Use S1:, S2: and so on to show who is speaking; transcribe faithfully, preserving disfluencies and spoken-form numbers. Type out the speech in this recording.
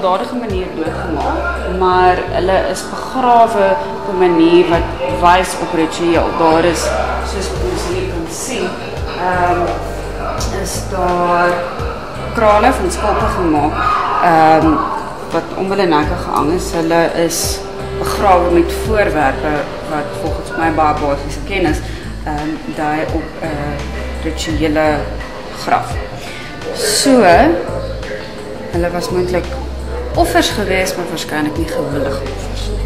S1: gewelddadige manier doodgemaak, maar hulle is begrawe op 'n manier wat wys op ritueel. Daar is, soos wat ons hier kan sien, um, is daar krale van skulpe gemaak, um, wat om hulle nekke gehang is. Hulle is begrawe met voorwerpe wat volgens my baie basiese kennis um, dui op 'n uh, rituele graf. So, hulle was moontlik offers geweest, maar waarskynlik nie gewillige offers nie.